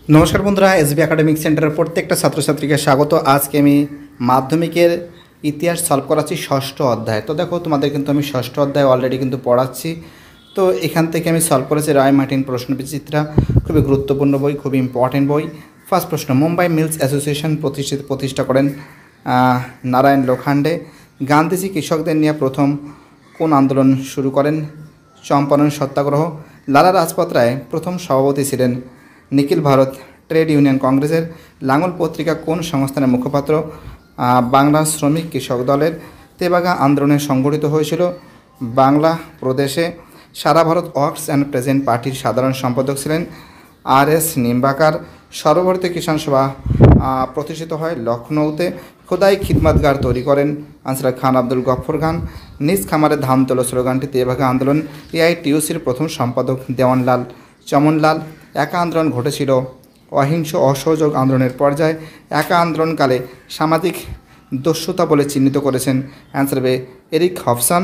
নমস্কার বন্ধুরা, SB academic সেন্টারের প্রত্যেকটা ছাত্রছাত্রীকে স্বাগত। আজকে আমি মাধ্যমিকের ইতিহাস সলভ করাচ্ছি ষষ্ঠ অধ্যায়। তো দেখো, তোমাদের কিন্তু আমি ষষ্ঠ অধ্যায় অলরেডি কিন্তু পড়াচ্ছি। তো এখান থেকে আমি সলভ করেছি রায় মার্টিন প্রশ্নবিচিত্রা, খুবই গুরুত্বপূর্ণ বই, খুবই ইম্পর্টেন্ট বই। ফার্স্ট প্রশ্ন, মুম্বাই মিলস অ্যাসোসিয়েশন প্রতিষ্ঠা করেন নারায়ণ লোখান্ডে। গান্ধীজি কৃষকদের নিয়ে প্রথম কোন আন্দোলন শুরু করেন? চম্পারণ সত্যাগ্রহ। লালা লাজপত রায় প্রথম সভাপতি ছিলেন নিখিল ভারত ট্রেড ইউনিয়ন কংগ্রেসের। লাঙল পত্রিকা কোন সংস্থানের মুখপাত্র? বাংলা শ্রমিক কৃষক দলের। তেভাগা আন্দোলনে সংগঠিত হয়েছিল বাংলা প্রদেশে। সারা ভারত ওয়ার্কস অ্যান্ড প্রেজেন্ট পার্টির সাধারণ সম্পাদক ছিলেন আর.এস. নিম্বাকার। সর্বভারতীয় কিষাণ সভা প্রতিষ্ঠিত হয় লখনৌতে। খোদাই খিদমতগার তৈরি করেন আনসার খান আব্দুল গফর খান। নিজ খামারে ধান তোলো স্লোগানটি তেভাগা আন্দোলন। এআইটিইউসির প্রথম সম্পাদক দেওয়ানলাল চমনলাল। একা আন্দোলন ঘটেছিল অহিংস অসহযোগ আন্দোলনের পর্যায়ে। একা আন্দোলনকালে সামাজিক দস্যুতা বলে চিহ্নিত করেছেন অ্যান্সার বে এরিক হবসন।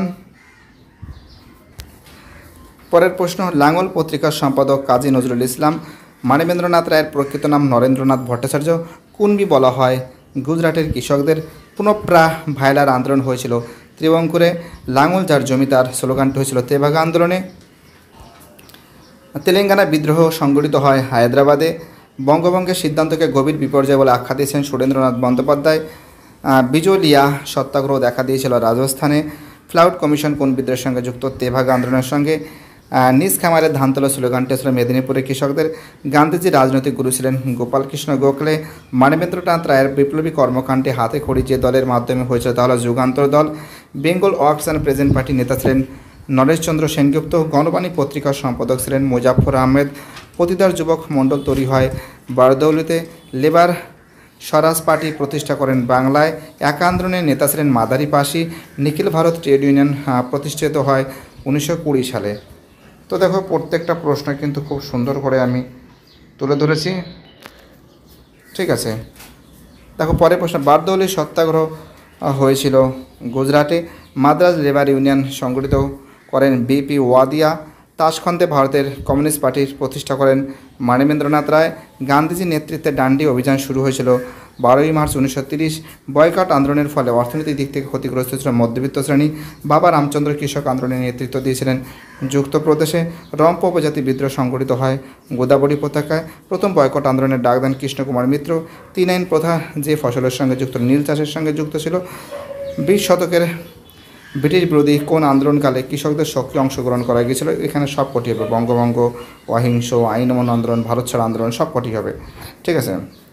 পরের প্রশ্ন, লাঙল পত্রিকার সম্পাদক কাজী নজরুল ইসলাম। মানবেন্দ্রনাথ রায়ের প্রকৃত নাম নরেন্দ্রনাথ ভট্টাচার্য। কুনবি বলা হয় গুজরাটের কৃষকদের। পুনঃপ্রাহ ভাইলার আন্দোলন হয়েছিল ত্রিবঙ্কুরে। লাঙল যার জমিদার স্লোগানটি হয়েছিল তেভাগা আন্দোলনে। তেলেঙ্গানা বিদ্রোহ সংগঠিত হয় হায়দ্রাবাদে। বঙ্গভঙ্গের সিদ্ধান্তকে গভীর বিপর্যয় বলে আখ্যা দিয়েছেন সুরেন্দ্রনাথ বন্দ্যোপাধ্যায়। বিজলিয়া সত্যাগ্রহ দেখা দিয়েছিল রাজস্থানে। ফ্লাউড কমিশন কোন বিদ্রোহের সঙ্গে যুক্ত? তেভাগা আন্দোলনের সঙ্গে। নিজ খামারে ধান তোলা স্লোগানটি ছিল মেদিনীপুরের কৃষকদের। গান্ধীজির রাজনৈতিক গুরু ছিলেন গোপালকৃষ্ণ গোখলে। মানবেন্দ্রনাথ রায়ের বিপ্লবী কর্মকাণ্ডে হাতে খড়ি যে দলের মাধ্যমে হয়েছিল তা হল যুগান্তর দল। বেঙ্গল ওয়ার্কস অ্যান্ড প্রেজেন্ট পার্টির নেতা ছিলেন নরেশচন্দ্র সেনগুপ্ত। গণবাণী পত্রিকার সম্পাদক ছিলেন মুজাফর আহমেদ। পতিদার যুবক মণ্ডল তৈরি হয় বারদৌলিতে। লেবার স্বরাজ পার্টি প্রতিষ্ঠা করেন বাংলায়। একা আন্দোলনের নেতা ছিলেন মাদারি পাশি। নিখিল ভারত ট্রেড ইউনিয়ন প্রতিষ্ঠিত হয় 1920 সালে। তো দেখো, প্রত্যেকটা প্রশ্ন কিন্তু খুব সুন্দর করে আমি তুলে ধরেছি, ঠিক আছে। দেখো পরের প্রশ্ন, বারদৌলি সত্যাগ্রহ হয়েছিল গুজরাটে। মাদ্রাজ লেবার ইউনিয়ন সংগঠিত করেন বিপি ওয়াদিয়া। তাশখন্দে ভারতের কমিউনিস্ট পার্টির প্রতিষ্ঠা করেন মানবেন্দ্রনাথ রায়। গান্ধীজির নেতৃত্বে ডান্ডি অভিযান শুরু হয়েছিল 12ই মার্চ 1930। বয়কট আন্দোলনের ফলে অর্থনৈতিক দিক থেকে ক্ষতিগ্রস্ত ছিল মধ্যবিত্ত শ্রেণী। বাবা রামচন্দ্র কৃষক আন্দোলনের নেতৃত্ব দিয়েছিলেন যুক্তপ্রদেশে। রম্প উপজাতি বিদ্রোহ সংগঠিত হয় গোদাবরী উপত্যকায়। প্রথম বয়কট আন্দোলনের ডাক দেন কৃষ্ণকুমার মিত্র। 3 আইন প্রথা যে ফসলের সঙ্গে যুক্ত নীল চাষের সঙ্গে যুক্ত ছিল। 20 শতকের ব্রিটিশ বিরোধী কোন আন্দোলনকালে কৃষকদের সক্রিয় অংশগ্রহণ করা গিয়েছিল? এখানে সব কটি হবে, বঙ্গভঙ্গ, অহিংস, আইন অমান্য আন্দোলন, ভারত ছাড় আন্দোলন, সব কটি হবে, ঠিক আছে,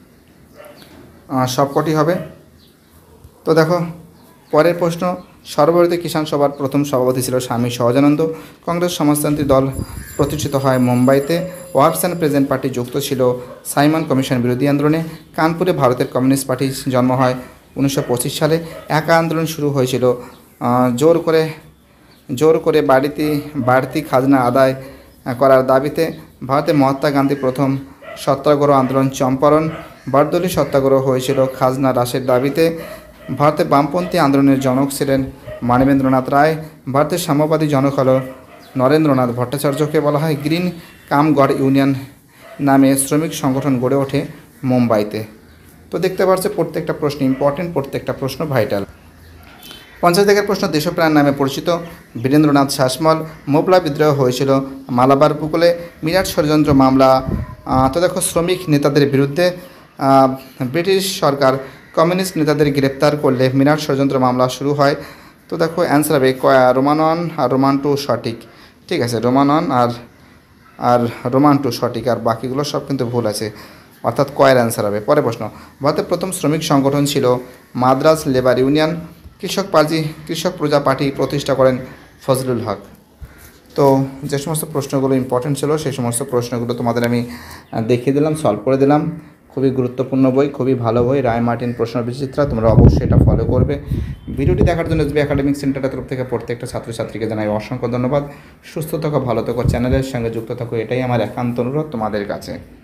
সব কটি হবে। তো দেখো পরের প্রশ্ন, সর্বভারতীয় কিষাণ সভার প্রথম সভাপতি ছিল স্বামী সহজানন্দ। কংগ্রেস সমাজতান্ত্রিক দল প্রতিষ্ঠিত হয় মুম্বাইতে। ওয়ার্কস অ্যান্ড প্রেজেন্ট পার্টি যুক্ত ছিল সাইমন কমিশন বিরোধী আন্দোলনে। কানপুরে ভারতের কমিউনিস্ট পার্টির জন্ম হয় 1925 সালে। একা আন্দোলন শুরু হয়েছিল জোর করে বাড়তি খাজনা আদায় করার দাবিতে। ভারতে মহাত্মা গান্ধী প্রথম সত্যাগ্রহ আন্দোলন চম্পারণ। বারদৌলি সত্যাগ্রহ হয়েছিল খাজনা হ্রাসের দাবিতে। ভারতে বামপন্থী আন্দোলনের জনক ছিলেন মানবেন্দ্রনাথ রায়। ভারতের সাম্যবাদী জনক হল নরেন্দ্রনাথ ভট্টাচার্যকে বলা হয় গ্রিন কামগড় ইউনিয়ন নামে শ্রমিক সংগঠন গড়ে ওঠে মুম্বাইতে। তো দেখতে পাচ্ছ প্রত্যেকটা প্রশ্ন ইম্পর্টেন্ট, প্রত্যেকটা প্রশ্ন ভাইটাল। 50 দাগের প্রশ্ন, দেশপ্রাণ নামে পরিচিত বীরেন্দ্রনাথ শাসমল। মোবলা বিদ্রোহ হয়েছিল মালাবার উপকূলে। মিরাট ষড়যন্ত্র মামলা। তো দেখো, শ্রমিক নেতাদের বিরুদ্ধে ব্রিটিশ সরকার কমিউনিস্ট নেতাদের গ্রেপ্তার করলে মিরাট ষড়যন্ত্র মামলা শুরু হয়। তো দেখো অ্যান্সার হবে রোমান 1 আর রোমান 2 সঠিক, ঠিক আছে, রোমান 1 আর রোমান 2 সঠিক, আর বাকিগুলো সব কিন্তু ভুল আছে, অর্থাৎ কয়ের অ্যান্সার হবে। পরের প্রশ্ন, ভারতের প্রথম শ্রমিক সংগঠন ছিল মাদ্রাজ লেবার ইউনিয়ন। কৃষক প্রজা পার্টি প্রতিষ্ঠা করেন ফজলুল হক। তো যে সমস্ত প্রশ্নগুলো ইম্পর্টেন্ট ছিল সেই সমস্ত প্রশ্নগুলো তোমাদের আমি দেখিয়ে দিলাম, সলভ করে দিলাম। খুবই গুরুত্বপূর্ণ বই, খুবই ভালো বই, রায় মার্টিন প্রশ্নবিচিত্রা। তোমরা অবশ্যই এটা ফলো করবে। ভিডিওটি দেখার জন্য এসবি একাডেমিক সেন্টারের তরফ থেকে প্রত্যেকটা ছাত্রছাত্রীকে জানাই অসংখ্য ধন্যবাদ। সুস্থ থাকো, ভালো থাকো, চ্যানেলের সঙ্গে যুক্ত থাকো, এটাই আমার একান্ত অনুরোধ তোমাদের কাছে।